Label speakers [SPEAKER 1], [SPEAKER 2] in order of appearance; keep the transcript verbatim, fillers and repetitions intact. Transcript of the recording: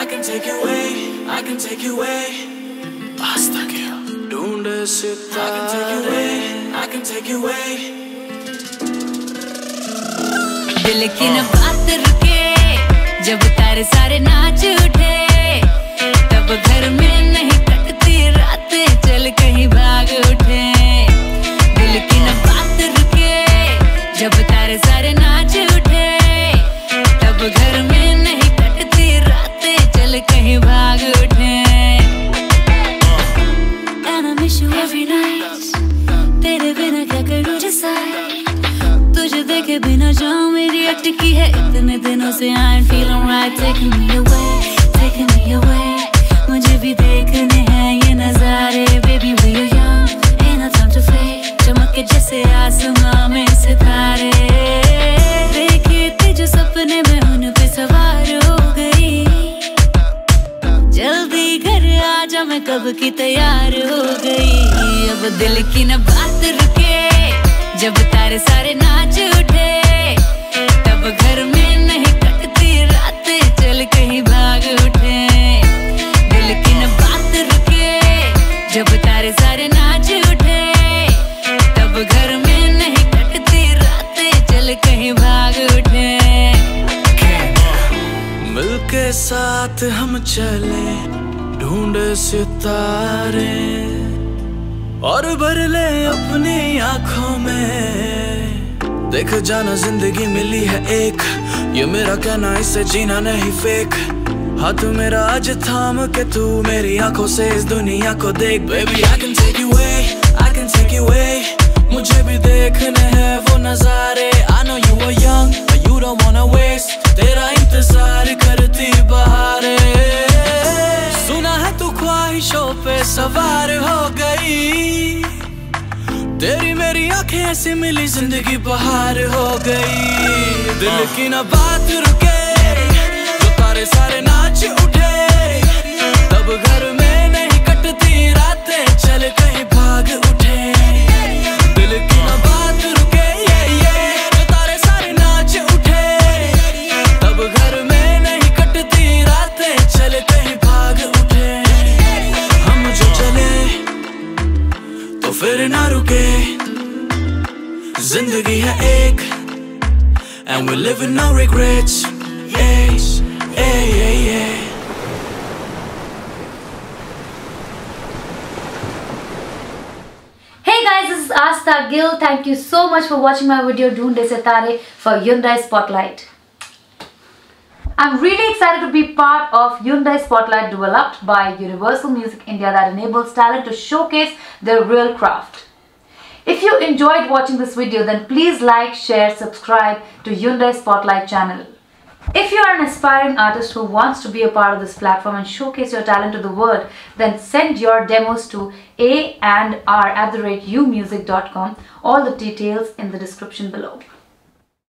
[SPEAKER 1] I can take you away, I can take you away. Aastha Gill, Dhoondein Sitaare. I can take you away, I can take you away.
[SPEAKER 2] दिल की न बात रुके, जब तारे सारे नाच उठे, तब घर में नहीं कटती रातें, चल कहीं भाग उठे। दिल की न बात रुके, जब तारे सारे नाच उठे, तब घर में नहीं कटती रातें, चल कहीं भाग उठे। And I miss you every night, तेरे बिना क्या करूँ decide, तुझे देखे बिना जाऊँ मेरी अटकी है इतने दिनों से। I ain't feeling right, taking me away, taking me away, मुझे भी देखने हैं ये नज़ारे। Baby we are young, ain't no time to fade, चमक के जैसे आसमां में सितारे। देखे थे जो सपने में उन पे सवार हो गई, जल्दी घर आजा मैं कब की तैयार हो गई। अब दिल की न बात रुके, जब तारे सारे नाच उठे, तब घर में नहीं कटती रातें, चल कहीं भाग उठे। दिल की न बात रुके, जब तारे सारे नाच उठे, तब घर में नहीं कटती रातें, चल कहीं भाग उठे।
[SPEAKER 1] मिलके साथ हम चले ढूंढे सितारे, और भर ले अपनी आँखों में। देख जाना जिंदगी मिली है एक, ये मेरा कहना इसे जीना नहीं फेक। हाथ मेरा आज थाम के तू मेरी आंखों से इस दुनिया को देख। Baby I can take you away, I can take you away, मुझे भी देखने हैं वो नज़ारे। I know you are young, but you don't wanna waste, तेरा इंतजार करती बहारें। सुना है तू ख्वाहिशों पे सवार हो गई, तेरी मेरी आंखें ऐसे मिली जिंदगी बहार हो गई। दिल की ना बात रुके, तो तारे सारे नाच उठे, तब घर में नहीं कटती रातें, चल कहीं भाग उठे। दिल की ना बात रुके, ये ये तो तारे सारे नाच उठे, तब घर में नहीं कटती रातें, चल कहीं भाग उठे। हम जो चले तो फिर ना रुके, जिंदगी है एक, and we live with no regrets. Hey, hey, hey, hey.
[SPEAKER 3] Hey guys, this is Aastha Gill. Thank you so much for watching my video Dhoondein Sitaare for Hyundai Spotlight. I'm really excited to be part of Hyundai Spotlight developed by Universal Music India that enables talent to showcase their real craft. If you enjoyed watching this video, then please like, share, subscribe to Hyundai Spotlight channel. If you are an aspiring artist who wants to be a part of this platform and showcase your talent to the world, then send your demos to a and r at the rate u music dot com. All the details in the description below.